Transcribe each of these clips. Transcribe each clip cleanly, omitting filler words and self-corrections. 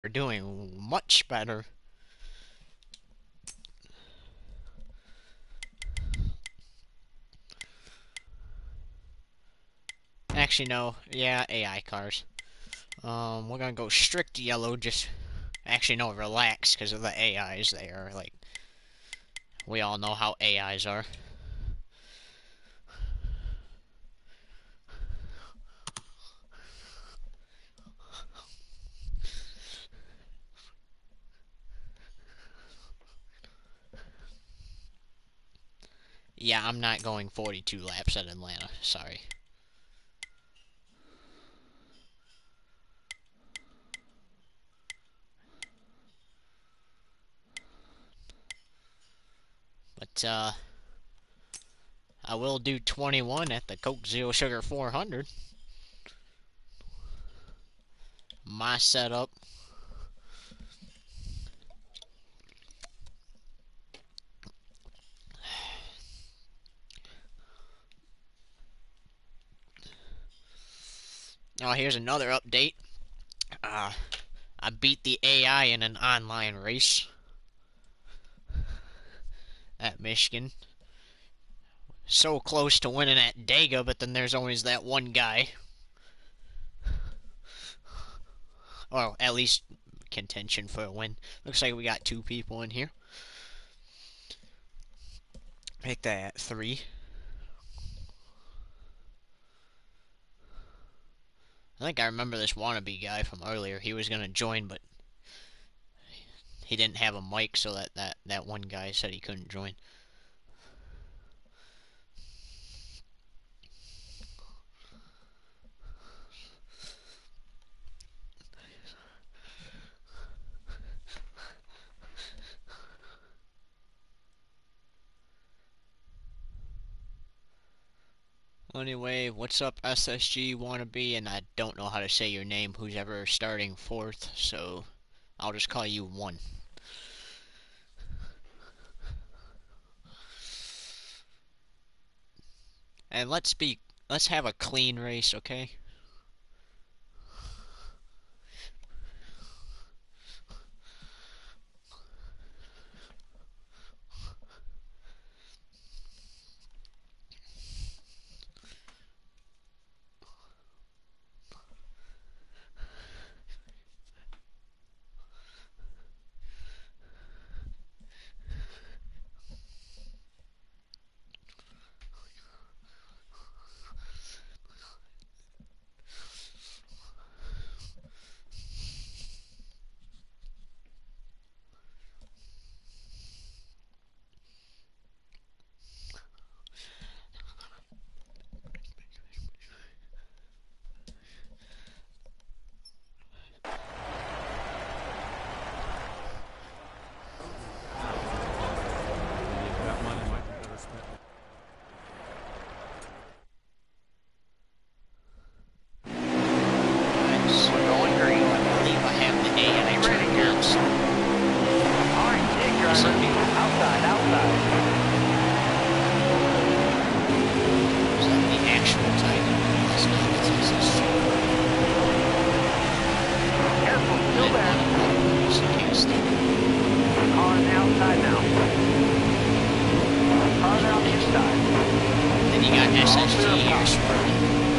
We're doing much better. Actually, no. Yeah, AI cars. We're gonna go strict yellow. Just actually no, relax because of the AIs. They are like we all know how AIs are. Yeah, I'm not going 42 laps at Atlanta. Sorry. But I will do 21 at the Coke Zero Sugar 400. My setup. Oh, here's another update. I beat the AI in an online race at Michigan. So close to winning at Dega, but then there's always that one guy. Or at least contention for a win. Looks like we got two people in here. Make that 3. I think I remember this wannabe guy from earlier. He was gonna join, but he didn't have a mic, so that one guy said he couldn't join. Anyway, what's up, SSG wannabe? And I don't know how to say your name, who's ever starting 4th, so I'll just call you 1. And let's have a clean race, okay? We're going green. I believe I have the AI turned on, so Alright, Jake, driver. Outside, outside. is that the actual title? It's not, it's Careful, still there. Car on the outside now. Car on the inside. Then you got SSG here swerving.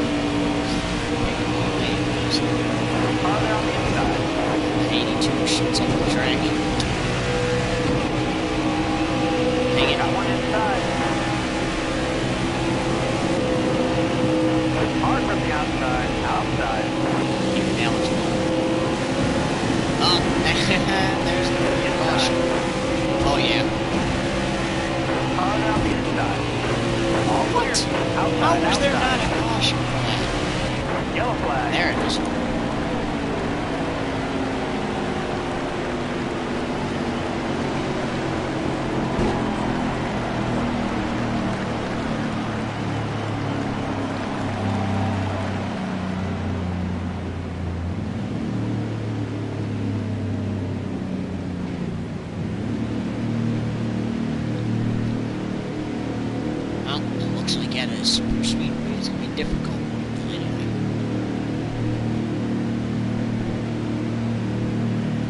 Car on the inside. 82 shoots up the track. Dang it. Got one inside. Hard from the outside. Outside. Even now it's oh, there's the caution. Oh yeah. Car on the inside. All clear. What? Outside, How was there outside. not a caution for that? Yellow flag. There it is. Well, it looks like at a super speed rate it's gonna be difficult. Anyway.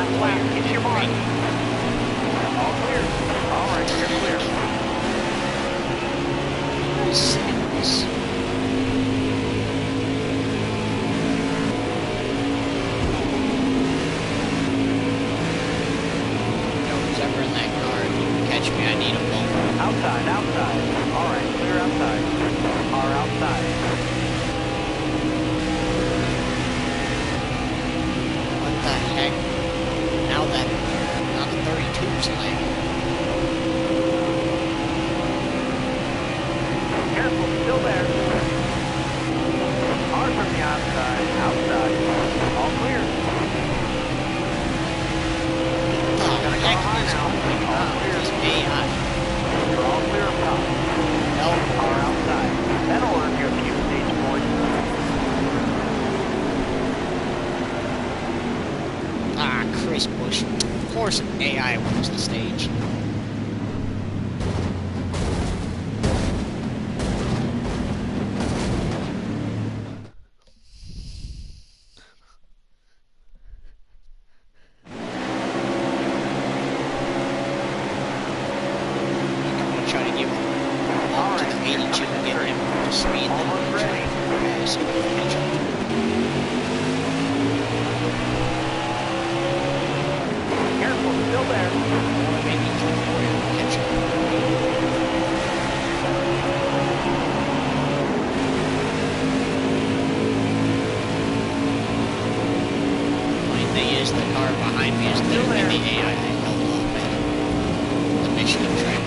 left lane. Get your mark. All clear. All right, you're clear. Serious. Who's ever in that car? If you can catch me, I need a boat. Outside, outside. All right, clear outside. Car outside. What the heck? Now that the 32's landing. Careful, still there. Car from the outside, outside. All clear. What the heck high is now. going All on? clear. This AI. You're all clear up top. No. Car outside. That'll earn you a few stage points. Ah, Chris Bush. Of course AI wins the stage. I'm gonna try to give him up to the 82 and get him up to speed. Then I'm Almost gonna try ready. to pass him and catch up. Careful, still there. Maybe 3 more and catch up. Funny thing is, the car behind me is literally the AI I held up at the Michigan track.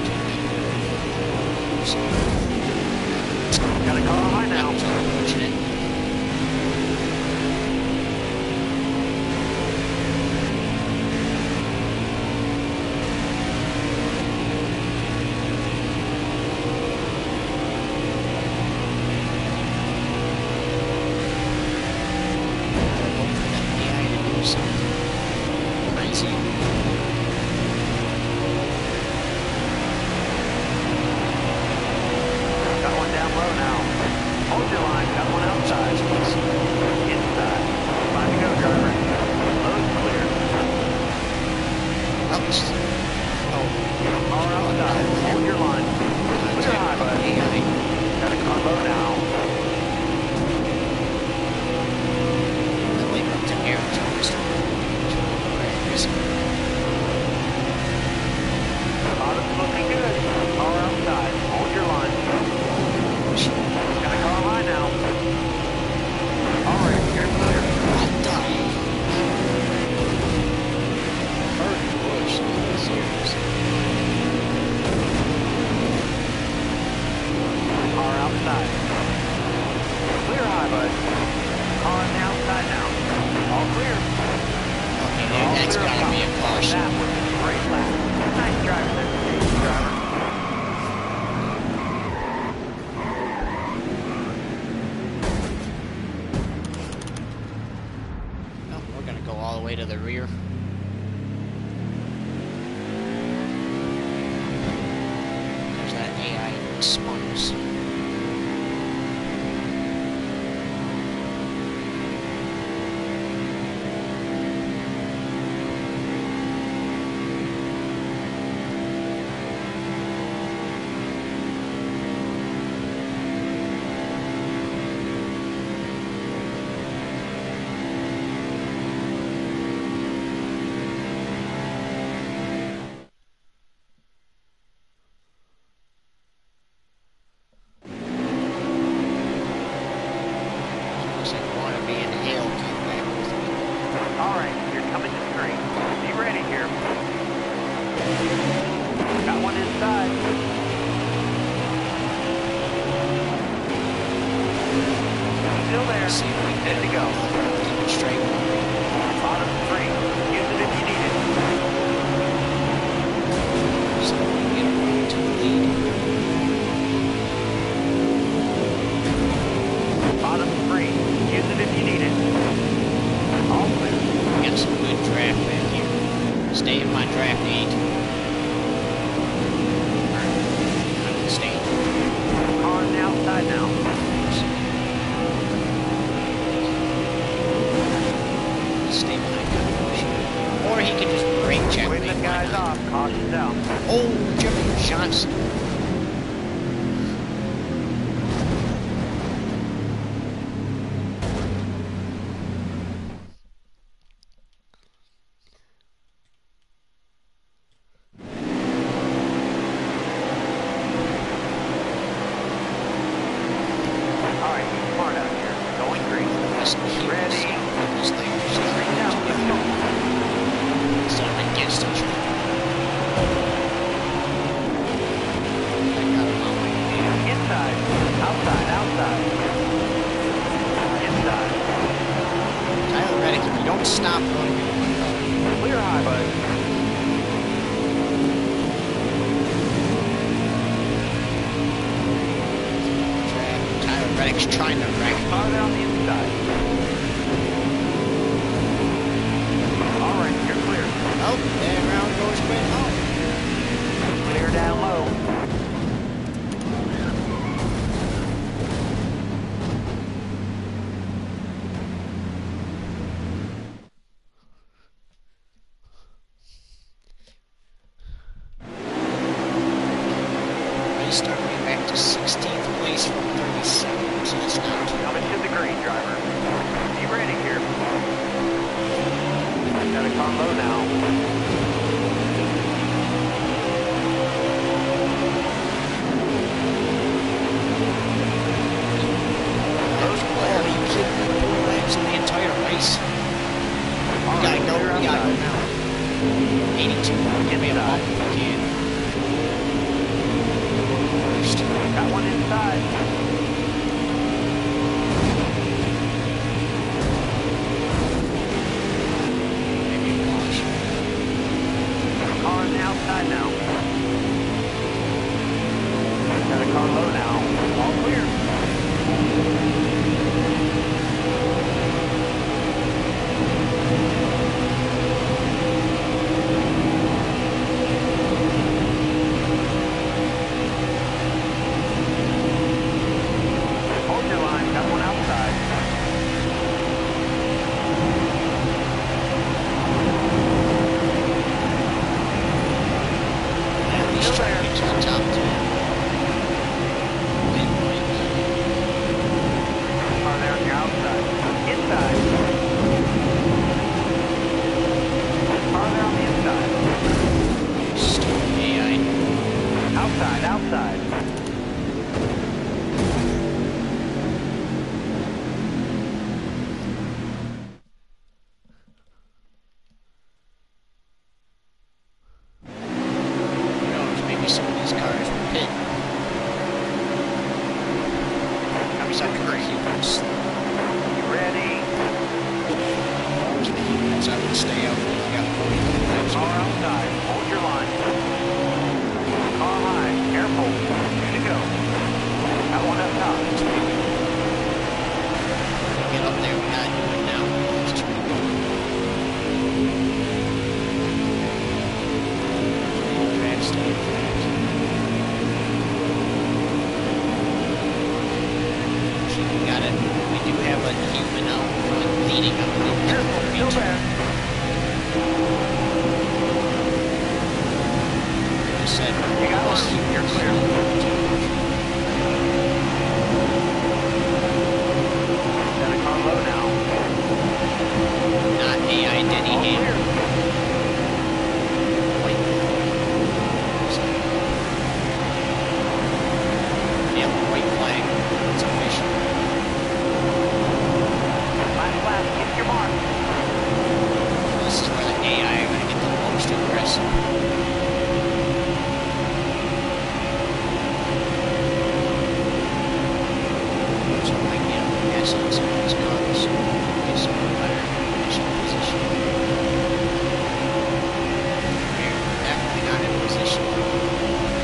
So, Got a car high that now. was unfortunate. Hope for that AI to do something crazy. Got one down low now. Hold your line. Got one outside. Inside. Time to go, driver. Load's clear. Oops. Oh, Car outside. Hold your line. Clear high, bud. AI. Got a car low now. That way up to Arizona. Bottom's looking good. Car outside. Hold your line. Got a car high now. All right, you're clear. I'm dying. Hurry, Bush. Seriously. Car outside. Clear high, bud. Car on the outside now. All clear. Okay, All dude, that's clear gotta up be a top. caution. That was a great lap. Nice driving there, safety driver. No, we're gonna go all the way to the rear. There's that AI spawns. Looks like Wannabe and Hale came back with me. All right, you're coming to screen. Be ready here. Got one inside. Still there. See if we can Good to go. keep it straight. Bottom free. Use it if you need it. So we can get around to the lead. Bottom free. Use it if you need it. All clear. We got some good draft back here. Stay in my draft 8. I can stay. Car on the outside now. Stay behind that bush. Or he can just brake check me. Whipping guys off. Caution's out. Oh, Jimmy Johnson. Alright, be smart out here. Going green. Ready? These things Green out. Let's go. instead of against each other. I got him on my hand. Inside. Outside. Outside. Inside. Tyler Reddick, if you don't stop running, Clear high, bud. Tyler Reddick's trying to wreck me. Car down the inside. Alright, you're clear. Oh, that round goes way home. Clear down low. I start way back to 16th place from 37, so it's not too Coming to the green, driver. Be ready here. Gotta car low now. Are you kidding me? 4 laps in the entire race. We gotta go now. 82, give me a bump if you can. First. Got one inside. Maybe a caution. Car on the outside now. Got a car low now. All clear. Hold your line. Got one outside. At least try to get to the top 10. Car there on your outside. Inside. Car there on the inside. Stupid AI. Outside, outside. Who knows, maybe some of these cars will pit. Maybe some cars humans. You ready? The humans, I would stay out. We got 40 laps. Car outside. Hold your line. Car high. Careful. 2 to go. Got one up top. Get up there, we gotta do it now. It's 2 to go. Stay fast. We got it. We do have a human out front leading up in Careful. Still there. I said, You got plus one. You're clear. Got a car low now. not AI Denny All Ham. clear. Wait. Yep, white flag. It's official. Last lap. Hit your mark. This is where the AI are going to get the most aggressive. So I might get a pass on some of these cars. Get some better initial position. We're definitely not in position.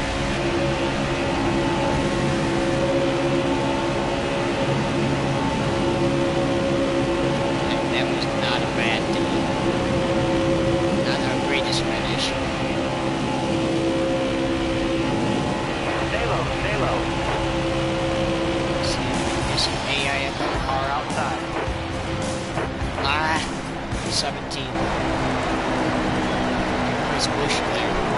That was not a bad day. Not our greatest finish. Stay low. Stay low. See if we can get some AI at the Car outside. 17. squishy there.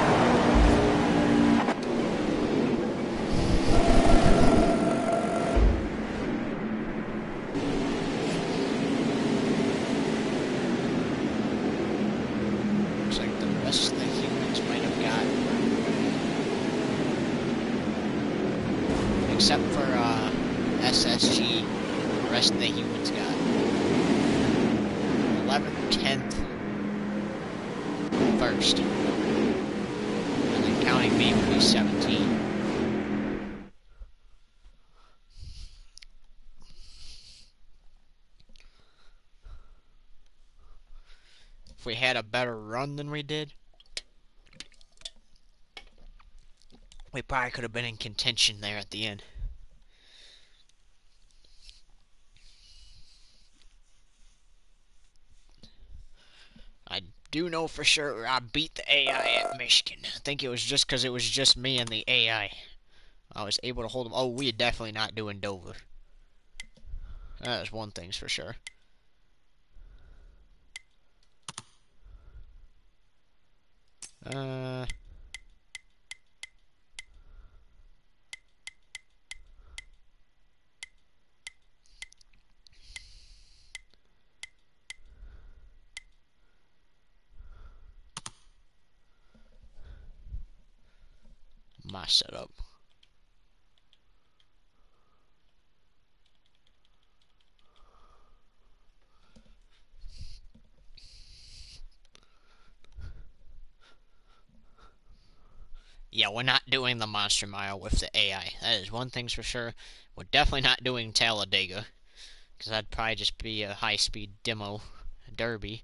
Looks like the rest of the humans might have got, except for SSG, the rest of the humans got 11th, 10th, 1st. And then counting me would be 17. If we had a better run than we did, we probably could have been in contention there at the end. I do know for sure I beat the AI at Michigan. I think it was just because it was just me and the AI. I was able to hold them. Oh, we are definitely not doing Dover. That is one thing's for sure. My setup. Yeah, we're not doing the Monster Mile with the AI. That is one thing's for sure. We're definitely not doing Talladega, because that'd probably just be a high-speed demo derby.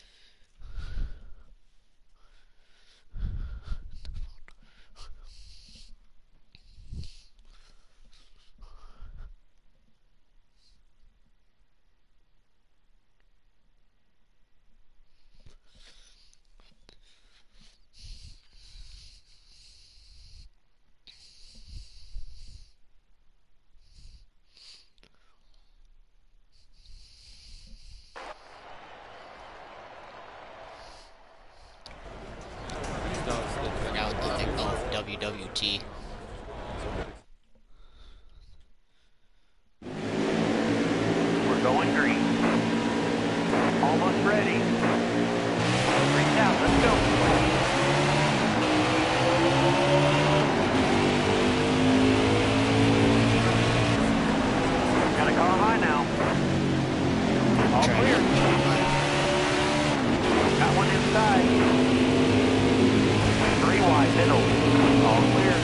Forgot what the thing. Oh, WWT. We're going green. Almost ready. 3,000, let's go. Got a car high now. All clear. Got one inside. 3 wide, middle. All clear.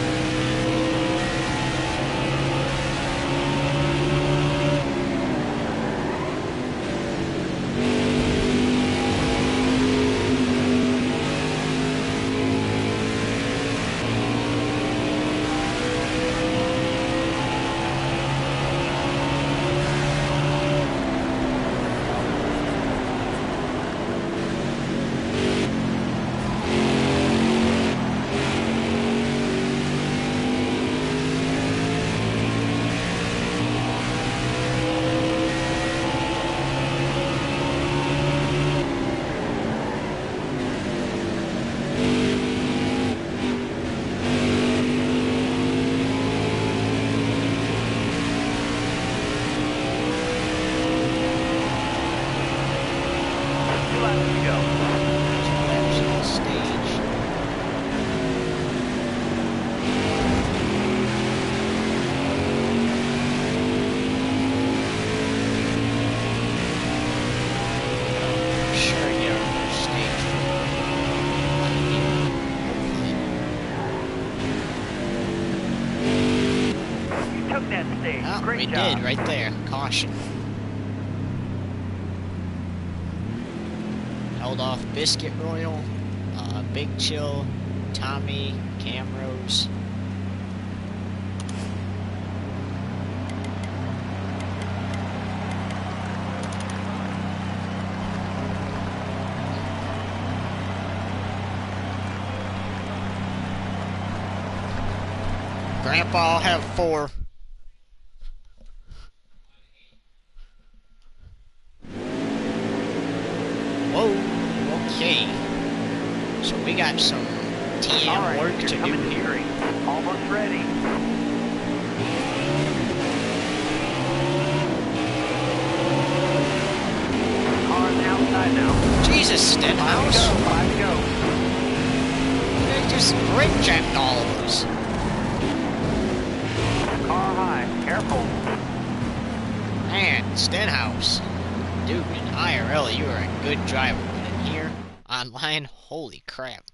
We did, right there. Caution. Held off Biscuit Royal, Big Chill, Tommy, Camrose. Grandpa will have 4. Whoa, okay. So we got some TM Alright, work you're to do coming to here. green. Almost ready. Car on the outside now. Jesus, Stenhouse! 5 to go. They just brake jacked all of us. Car high. Careful. Man, Stenhouse. Dude, in IRL, you are a good driver, but in here, online, holy crap.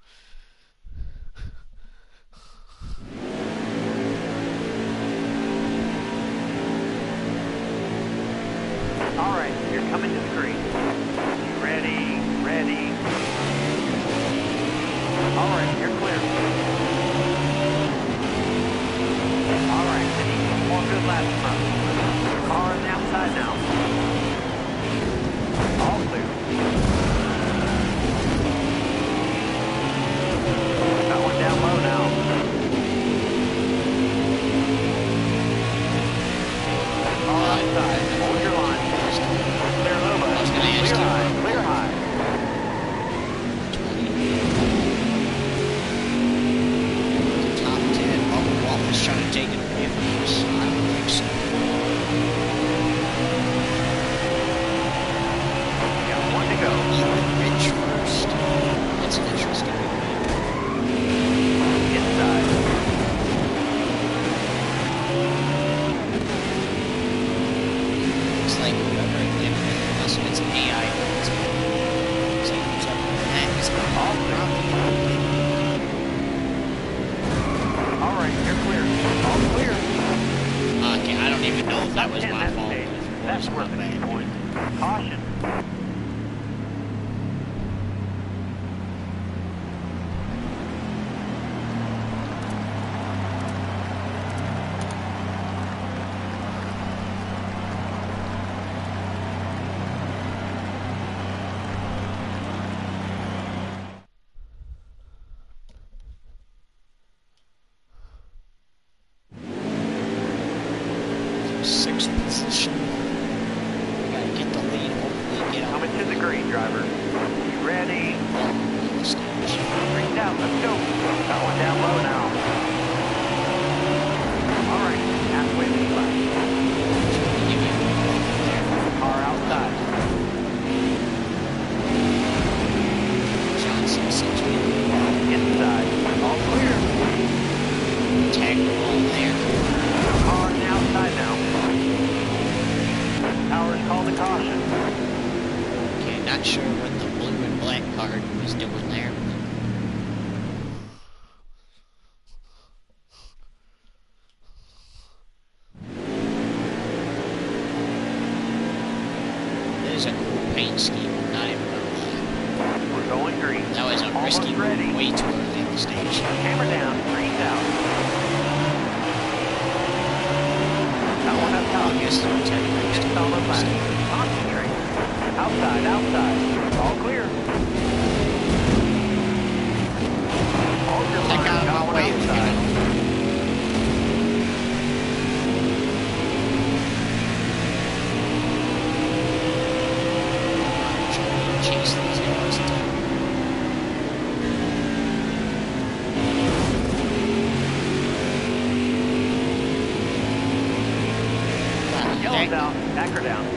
Alright, you're coming to the green. Ready, ready. Alright, you're clear. Alright, we need one more good lap from us. Car on the outside now. All clear. Got one down low now. Car outside. Hold your line. Clear low, bud. I was gonna ask Clear you. high. Clear high. 20. Top 10. Oh, Wallace trying to take it away from us. I don't think so. Got one to go. Ethan Rich first. That's an interesting one. Inside. It's like whoever unless it's AI. It's like who's up with that? It's All clear. Alright, you're clear. All clear. okay, I don't even know if that was In my that fault. stage. It That's was worth my a bad. point. Caution. Sixth position. We gotta get the lead. Hopefully get out Coming to the green, driver. You ready? on the stage. Green's out. Let's go. Got one down low now. Alright, halfway to the left. Give you Car outside. Johnson seems to be Inside. All clear. tag the ball there. Car on the outside now. Towers called a caution. Okay, not sure what the blue and black card was doing there. It is a cool paint scheme, I'm not even gonna lie. We're going green. That was a Almost risky ready. move way too early in the stage. Hammer down. Green's out. Got one up top. I guess the tag breaks It's to on the the left. Concentrate. Outside, outside. All clear. Hold your Take line. out Got my one way, outside. Chase these guys. Yellow's out. Back her down.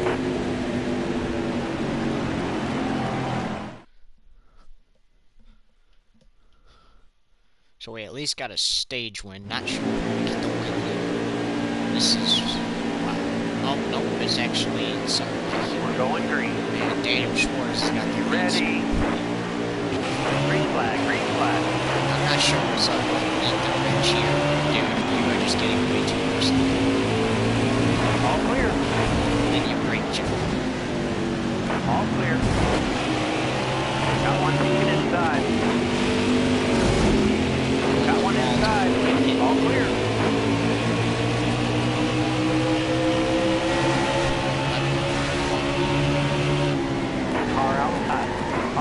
So we at least got a stage win. Not sure if we're gonna get the win here. This is wow. Oh no, it's actually sorry. We're going green. Man, Daniel Schwartz has got the Ready. Green flag. Green flag. I'm not sure what's up with Ethan Rich here. Dude, you are just getting way too personal. All clear. Then you break Jeff. All clear. Got one peeking inside. Got one inside. All clear. Car outside.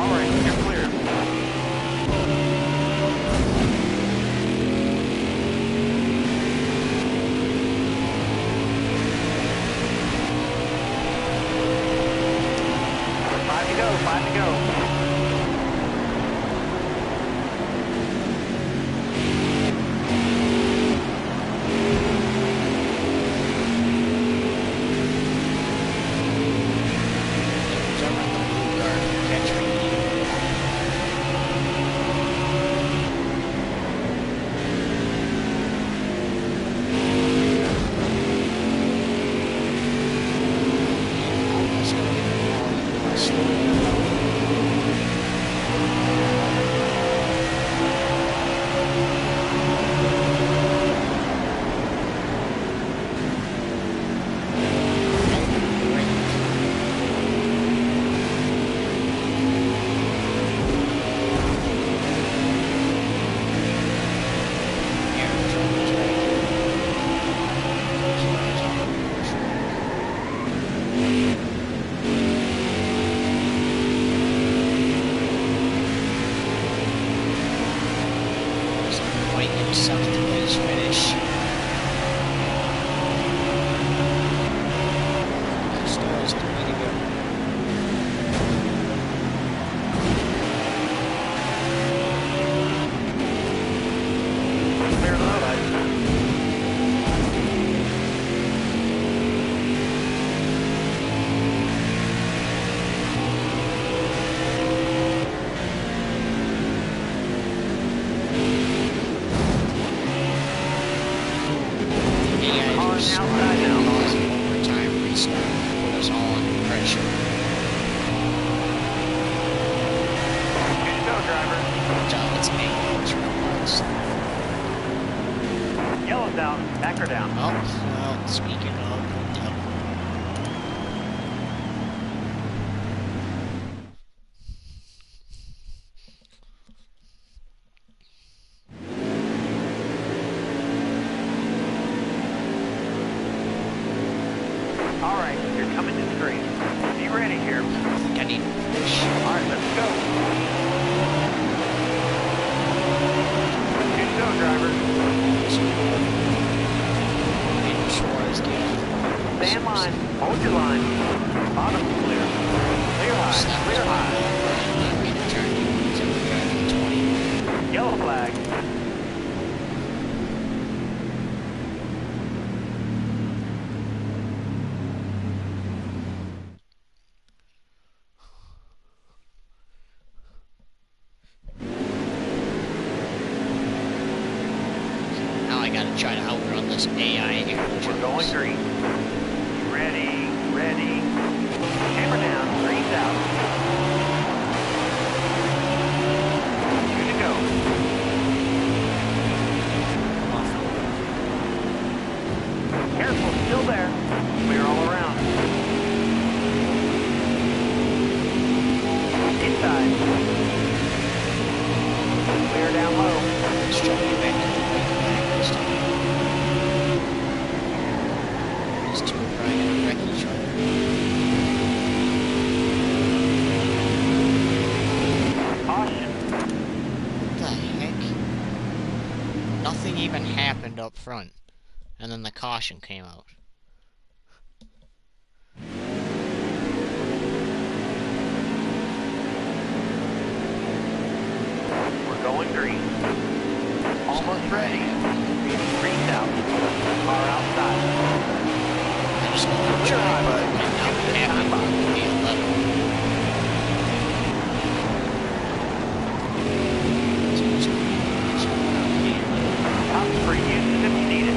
South place finish. Still is the way to go. Clear low. Outside now. Cause an overtime restart. Put us all under pressure. Good to go, driver. It's me. It's robots. Yellow's out. Back her down. Oh, well, speaking of, yep. All right, you're coming in straight. Be ready here. I think I need to finish. All right, let's go. Good to go, driver. Making sure I get. Stay in line. Hold your line. Bottom clear. Clear high. Clear high. I'm gonna turn you until we got the 20. Yellow flag. Now I gotta try to outrun this AI here. We're going green. Ready, ready. Hammer down, green's out. Good to go. Careful, still there. Clear all around. Inside. Clear down low. Let's try to get back to the right flag this time. These two are probably gonna wreck each other. Caution. What the heck? Nothing even happened up front. And then the caution came out. We're going green. Almost ready. Green's out. Car outside. I just want to try, but I'm not happy with the 11. Tops for use if needed.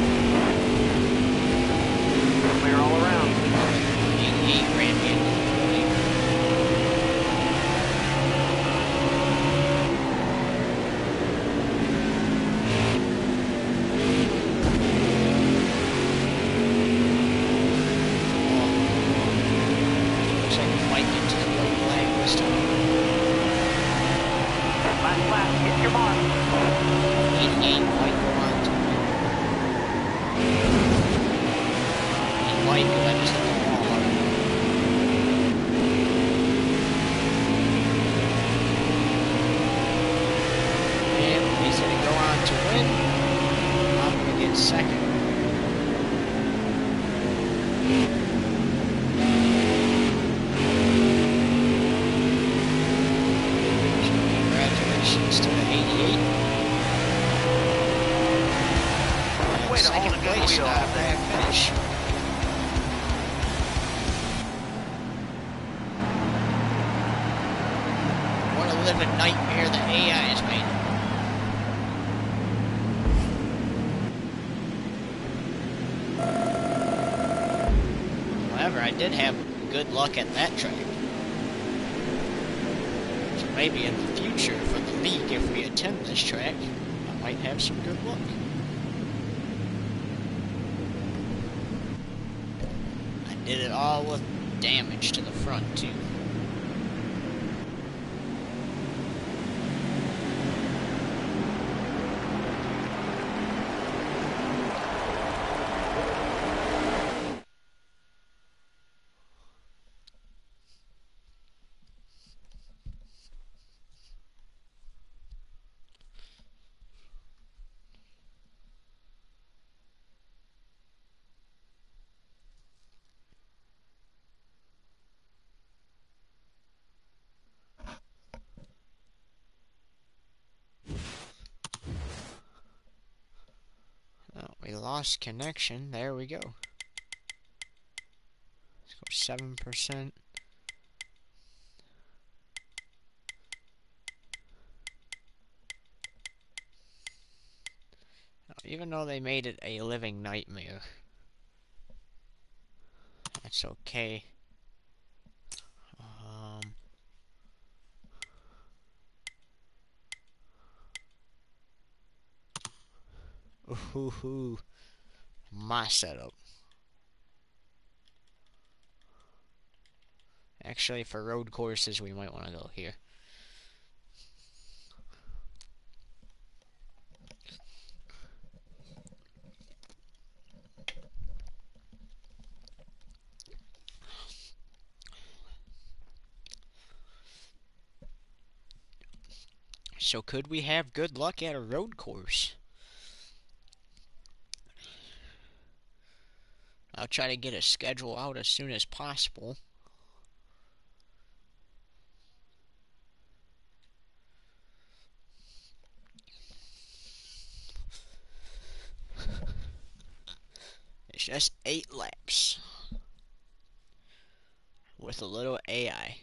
Clear all around. 88 ran me into the point. Looks like we might get to the white flag this time. Last lap, hit your mark. 88 might go on to win. He might, because I just hit the wall hard. And he's going to go on to win. I'm going to get second. Congratulations to the 88. Way to Second hold a good place, wheel not all a day. bad finish. What a living nightmare the AI has made. However, I did have good luck at that track. So maybe in the future for the league, if we attend this track, I might have some good luck. I did it all with damage to the front, too. lost connection. There we go. Let's go 7%. Even though they made it a living nightmare, that's okay. Ooh, my setup. Actually, for road courses, we might want to go here. So could we have good luck at a road course? I'll try to get a schedule out as soon as possible. It's just 8 laps with a little AI.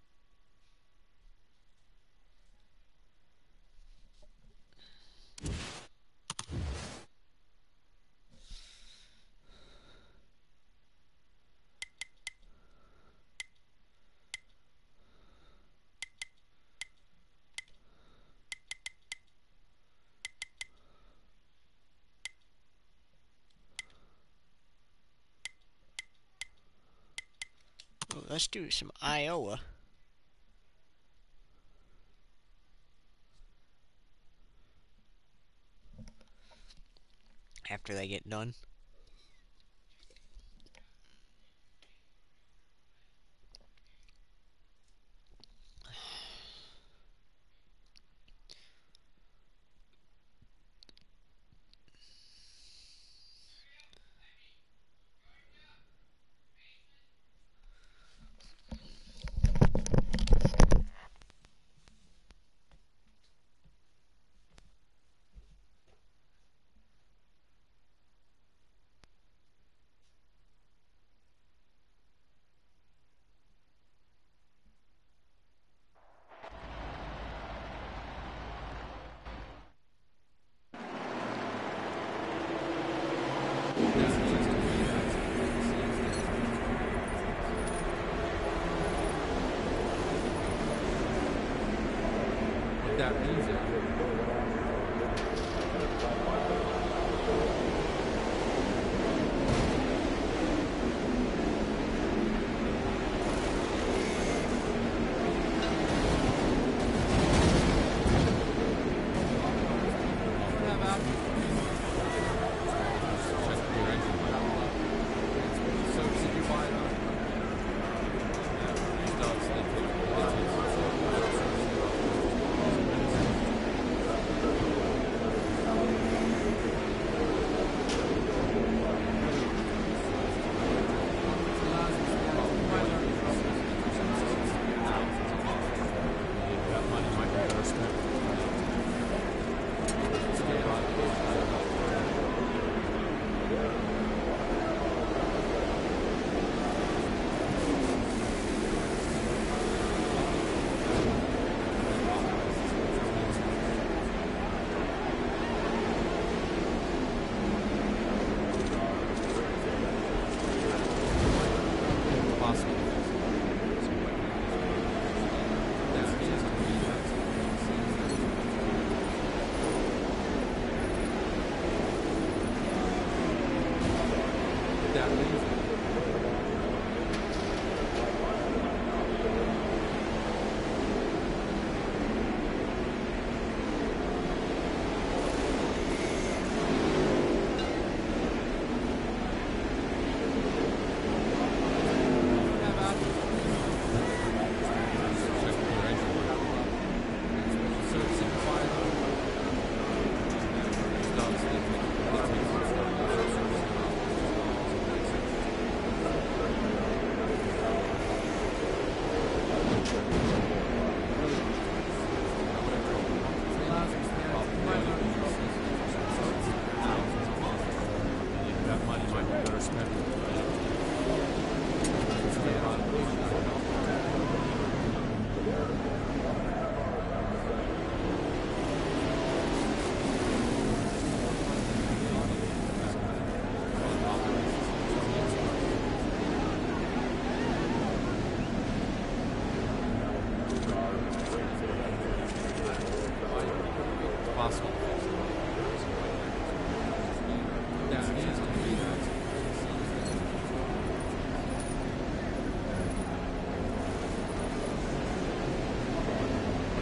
Ooh, let's do some Iowa. After they get done. That music.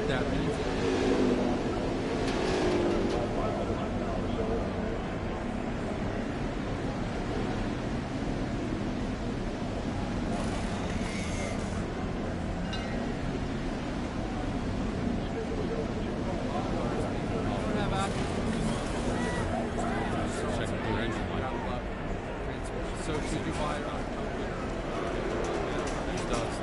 That means check your engine light. So should you buy it on It does.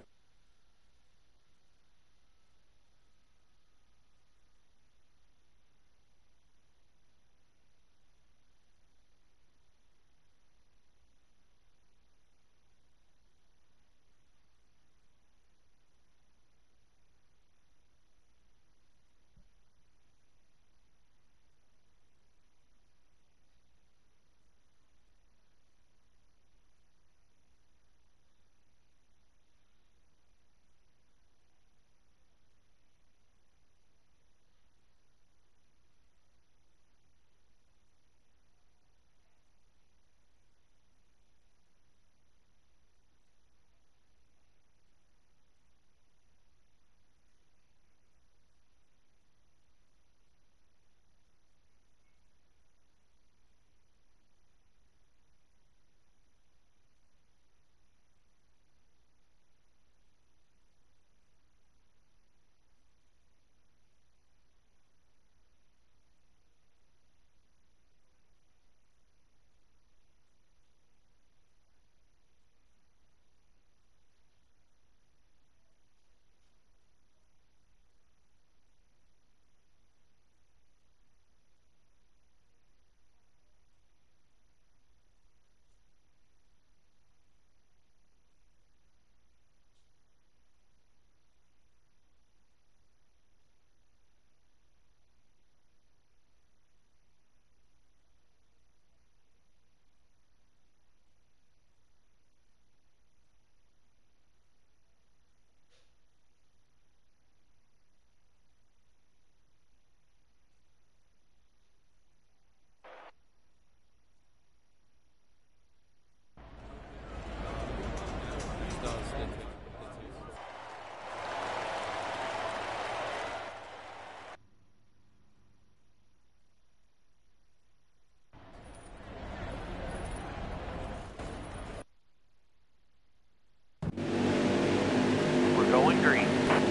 We're going green.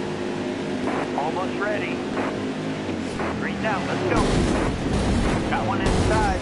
Almost ready. Green's out, let's go. Got one inside.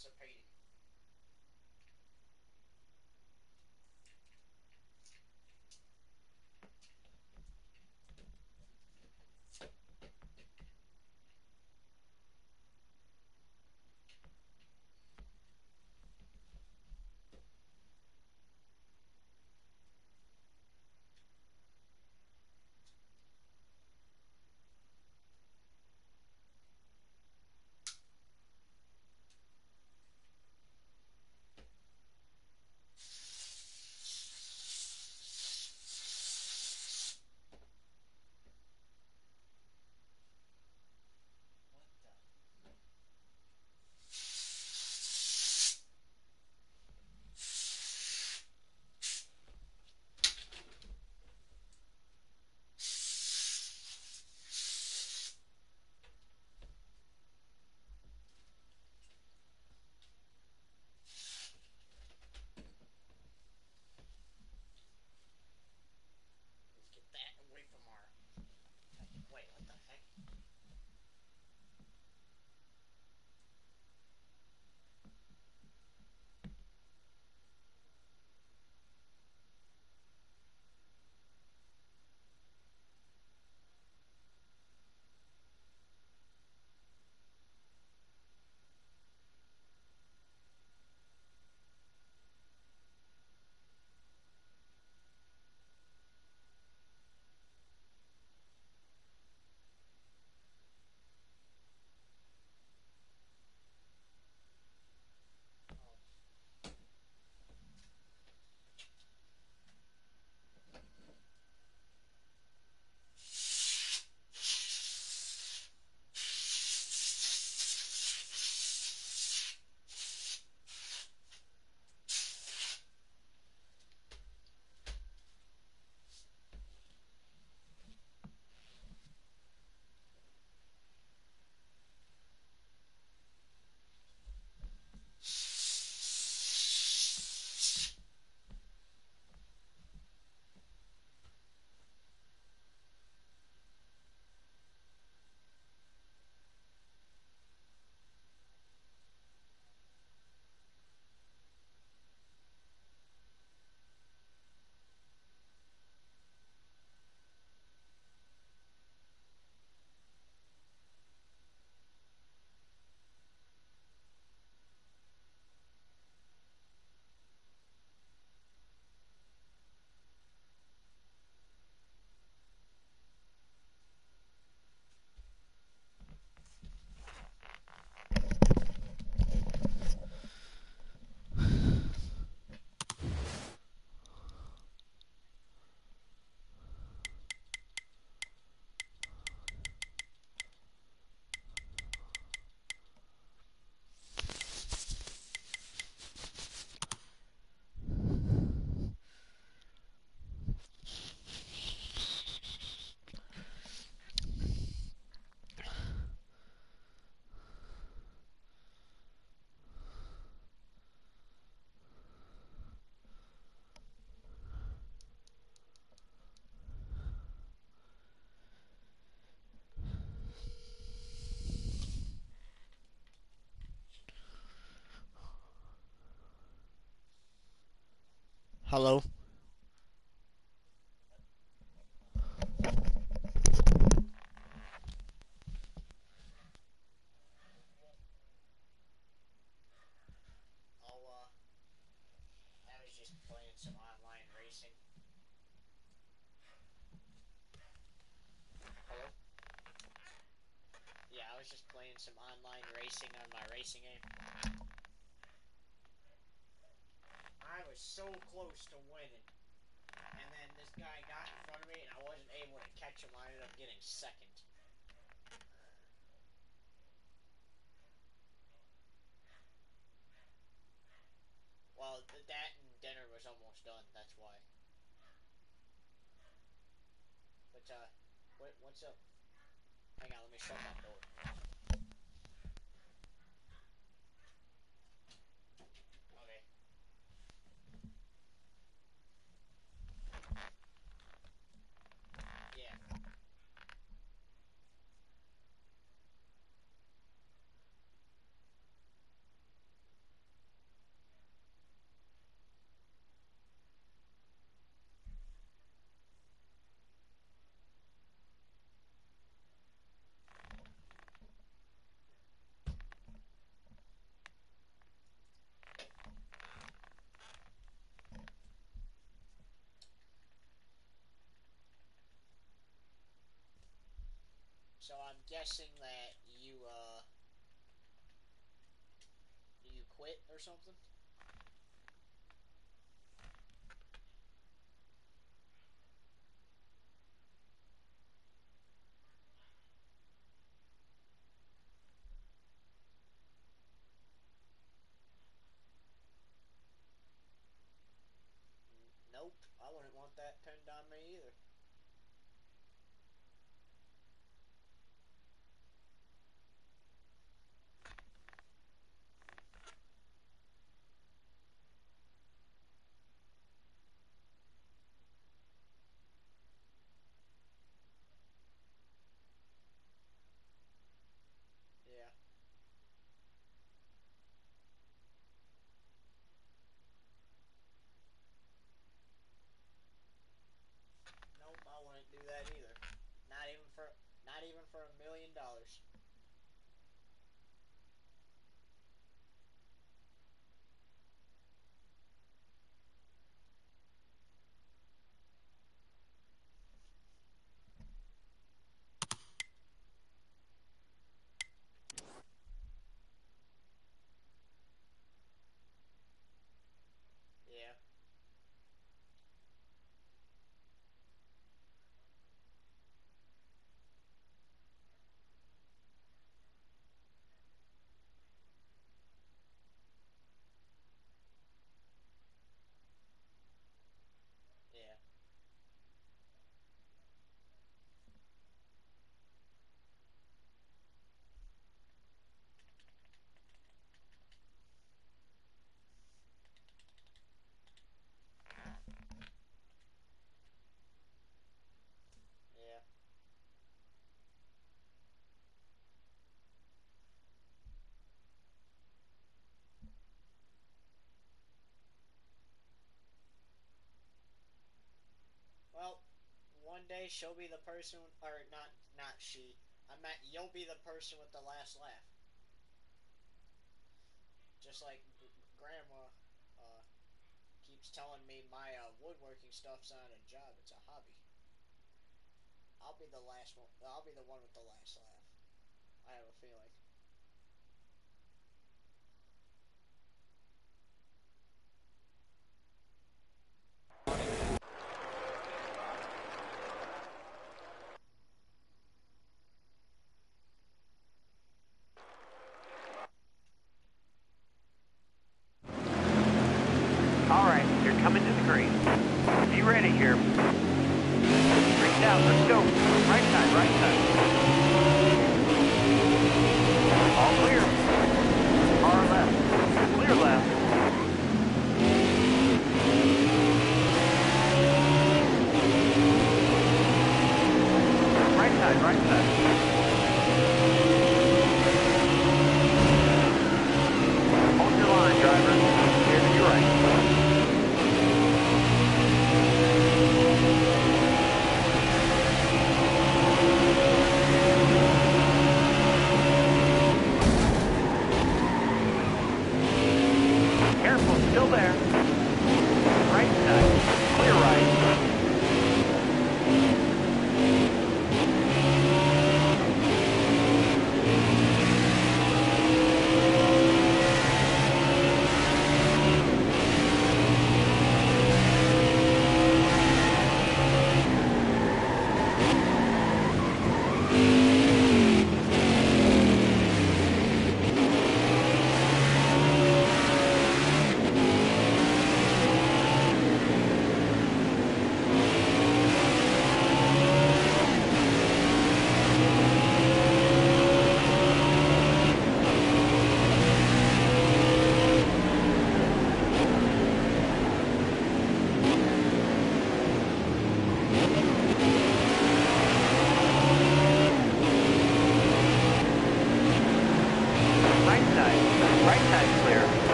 dissipating. What the? Let's get that away from our. Wait, what the heck? Hello? Oh, I was just playing some online racing. Hello? Yeah, I was just playing some online racing on my racing game. I was so close to winning. And then this guy got in front of me and I wasn't able to catch him. I ended up getting second. Well, that and dinner was almost done, that's why. But, what's up? Hang on, let me shut that door. Okay. Yeah. guessing that you quit or something? Nope, I wouldn't want that pinned on me either. Yeah. Nope, I wouldn't do that either. Not even for $1 million. Yeah. Yeah. Yeah. Well, one day she'll be the person, or not she. I meant you'll be the person with the last laugh. Just like Grandma uh, keeps telling me my woodworking stuff's not a job; it's a hobby. I'll be the last one. I'll be the one with the last laugh. I have a feeling. All right, you're coming to the green. Be ready here. Reach out, let's go. Right side, right side. All clear. Far left. Clear left. Right side, right side. Hold your line, driver. Clear to your right.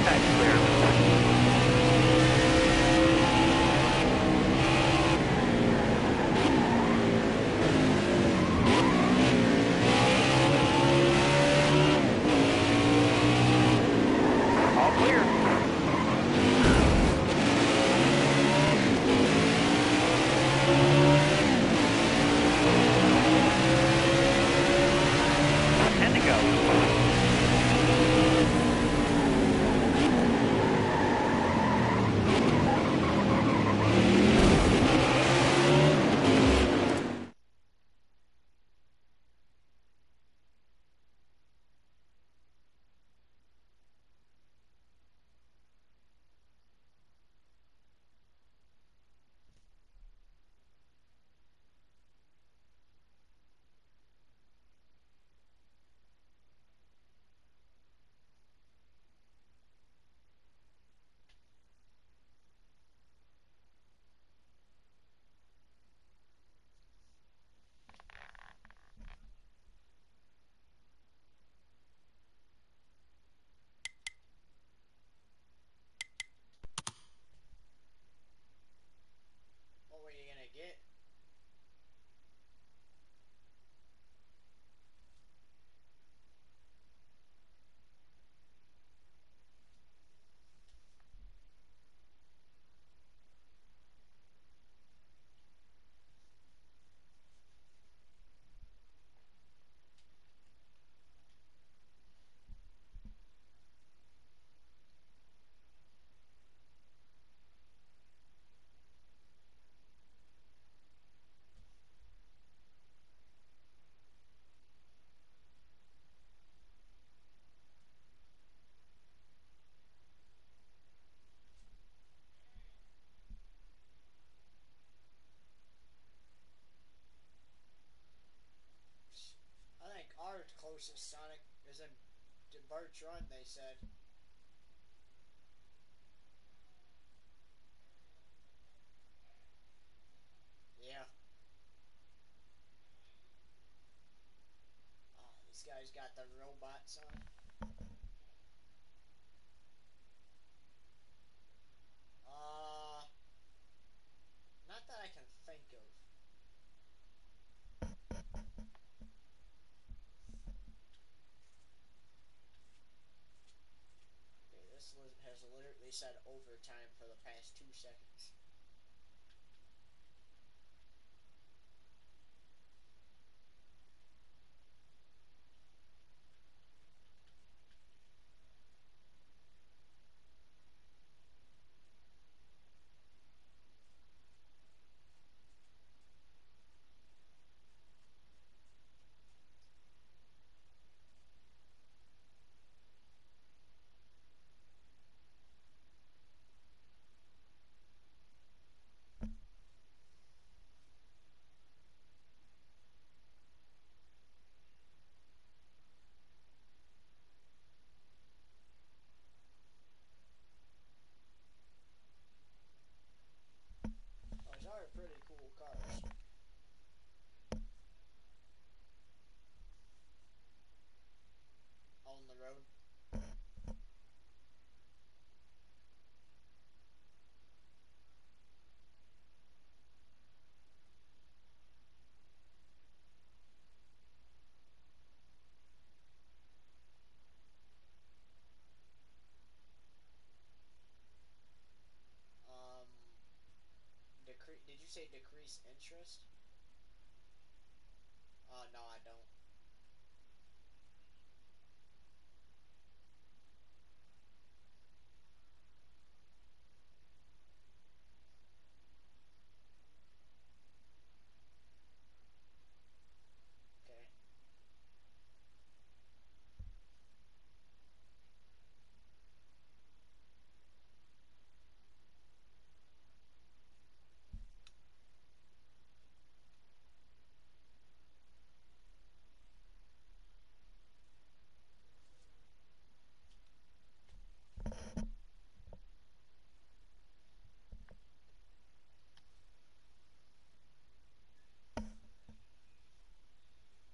Contact clear. All clear. And to go. What were you gonna get? I think our closest Sonic is in Birch Run, they said. Yeah. Oh, this guy's got the robots on. Not that I can think of. Okay, this has literally said overtime for the past 2 seconds. Oh, these are pretty cool cars. On the road. Um, did you say decrease interest? No, I don't. Okay.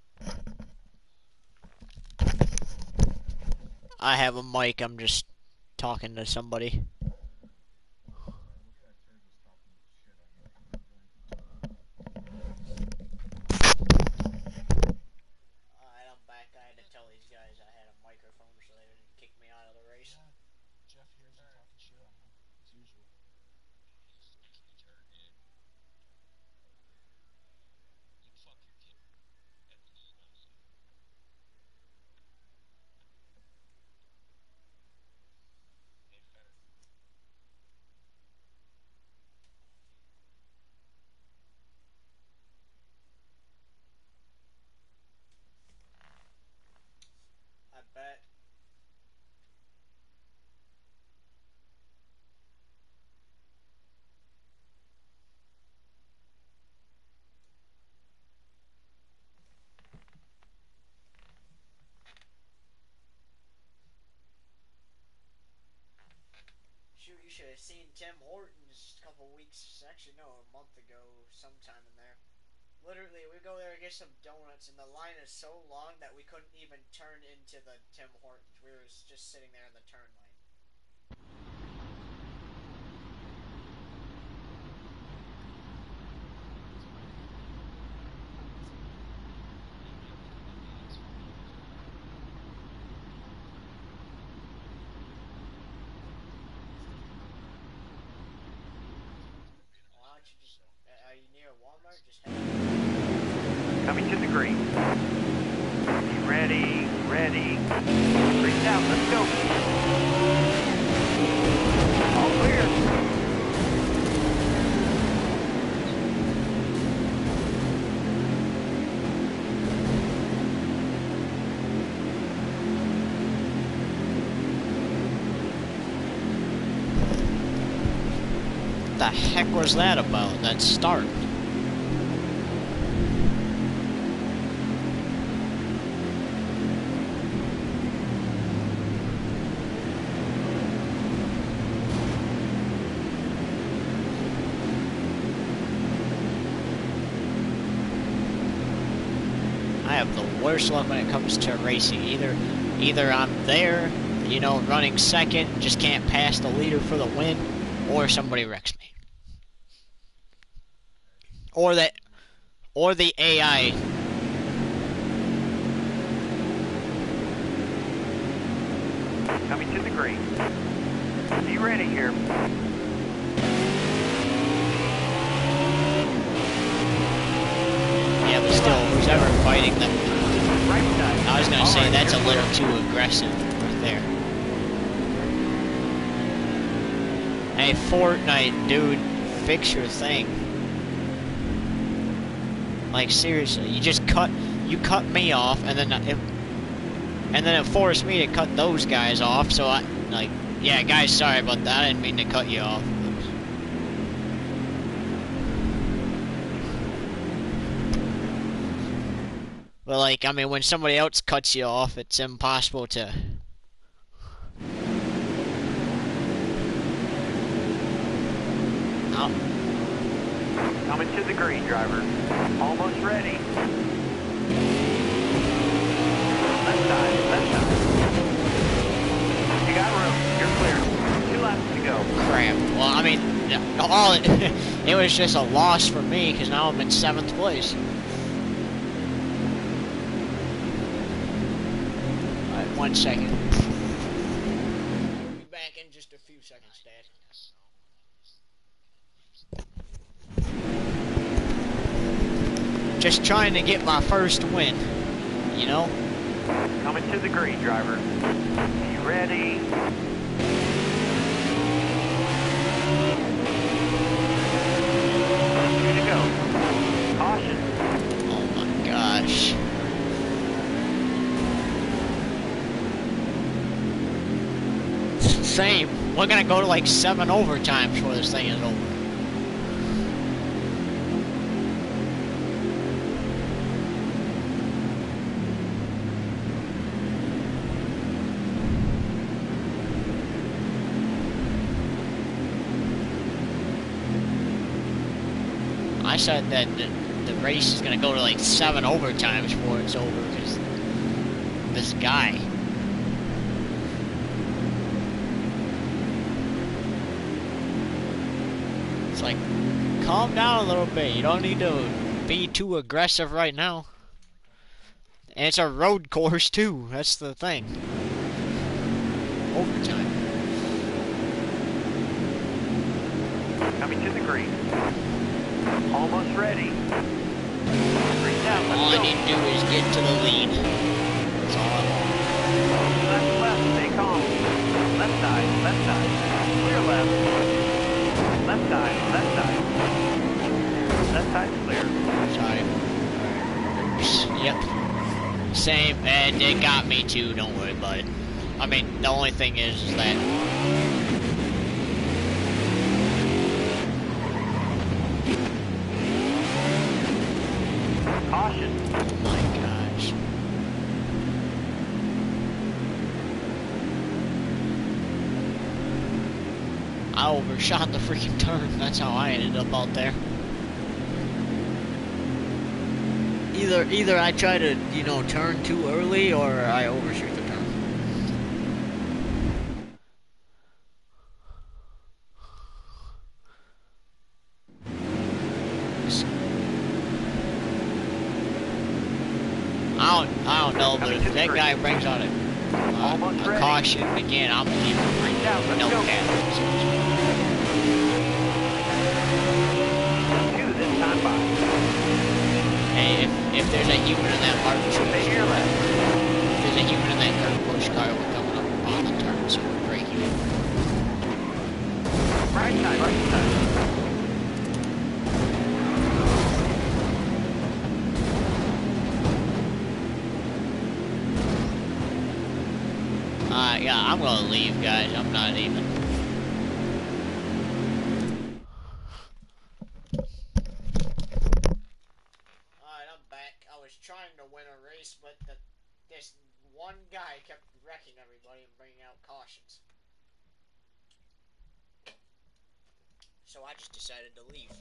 I have a mic. I'm just talking to somebody. Alright, I'm back. I had to tell these guys I had a microphone so they didn't kick me out of the race. Jeff hears you talking shit on him, as usual. I bet. Shoot, you should have seen Tim Hortons a couple weeks, actually no, a month ago, sometime in there. Literally, we go there to get some donuts, and the line is so long that we couldn't even turn into the Tim Hortons. We were just sitting there in the turn lane. Why don't you just, are you near Walmart? Just head. Coming to the green. Ready, ready. Green's out, let's go. All clear. What the heck was that about? That start? I have the worst luck when it comes to racing. Either I'm there, you know, running second, just can't pass the leader for the win, or somebody wrecks me. Or the AI. Coming to the green. Be ready here. Yeah, but still, who's ever fighting them? Right side. I was gonna All say right, that's a here. little too aggressive right there. Hey, Fortnite, dude, fix your thing. Like seriously, you cut me off, and then it forced me to cut those guys off. So I like, yeah, guys, sorry about that. I didn't mean to cut you off. But like, I mean, when somebody else cuts you off, it's impossible to. Oh. Coming to the green, driver. Almost ready. Left side, left side. You got room. You're clear. 2 laps to go. Crap. Well, I mean, it was just a loss for me because now I'm in 7th place. All right, 1 second. We'll be back in just a few seconds, Dad. Just trying to get my first win, you know? Coming to the green, driver. Be ready. Two to go. Caution. Oh my gosh. Same. We're gonna go to like 7 overtimes before this thing is over. I said that the race is gonna go to like 7 overtimes before it's over because this guy. like, calm down a little bit. You don't need to be too aggressive right now. And it's a road course too. That's the thing. Overtime. Coming to the green. Almost ready. Green down, All let's I go. need to do is get to the lead. That's all I want. Left, stay calm. Left side, clear left. Left side, left side clear. Sorry. Oops. Yep. Same, and it got me too, don't worry about it. I mean, the only thing is that... Caution. Oh my gosh. I overshot the freaking turn. That's how I ended up out there. Either I try to, you know, turn too early or I overshoot the turn. I don't know, but if that guy brings out a caution again, I'm leaving. No cap. Hey, if there's a human in that march, if there's a human in that push car, we're coming up on the turn, so we're braking. Right side. Yeah, I'm gonna leave, guys. I'm not even. Alright, I'm back. I was trying to win a race, but this one guy kept wrecking everybody and bringing out cautions. So I just decided to leave.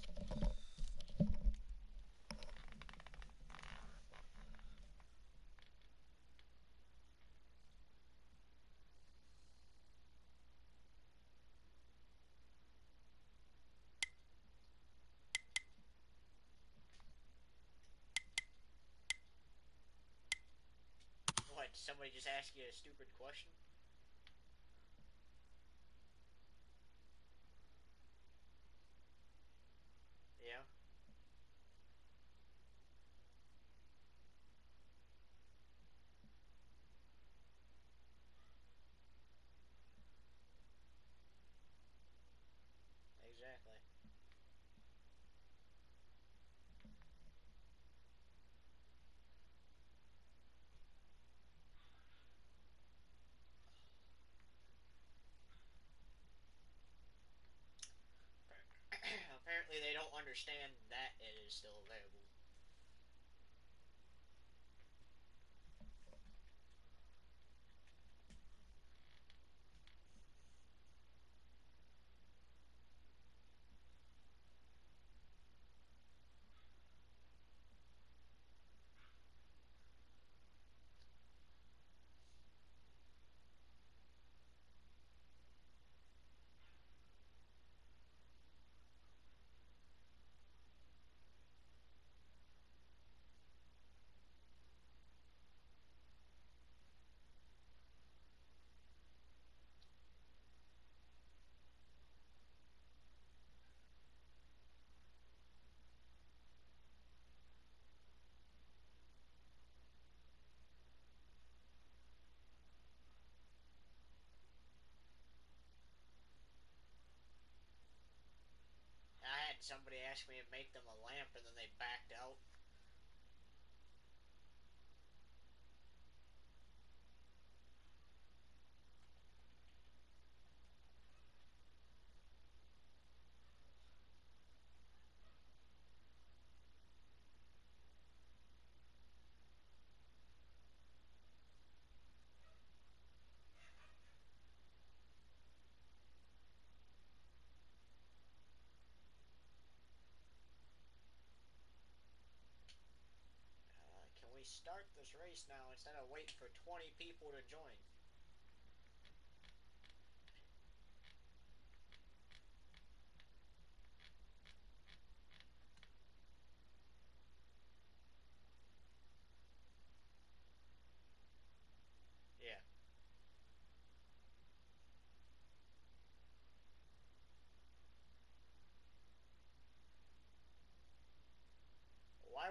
What, somebody just asked you a stupid question? Yeah. Exactly. Apparently they don't understand that it is still available. I had somebody ask me to make them a lamp and then they backed out. Can we start this race now instead of waiting for 20 people to join?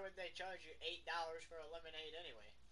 would they charge you $8 for a lemonade anyway?